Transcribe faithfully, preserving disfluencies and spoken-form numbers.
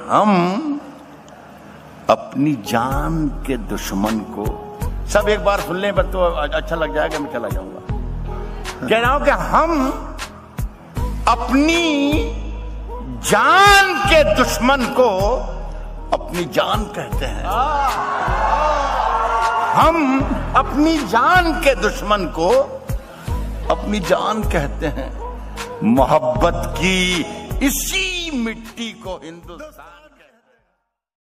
हम अपनी जान के दुश्मन को, सब एक बार सुन लें पर तो अच्छा लग जाएगा, मैं चला जाऊंगा। कह रहा हूं कि हम अपनी जान के दुश्मन को अपनी जान कहते हैं। हम अपनी जान के दुश्मन को अपनी जान कहते हैं। मोहब्बत की इसी मिट्टी को हिंदुस्तान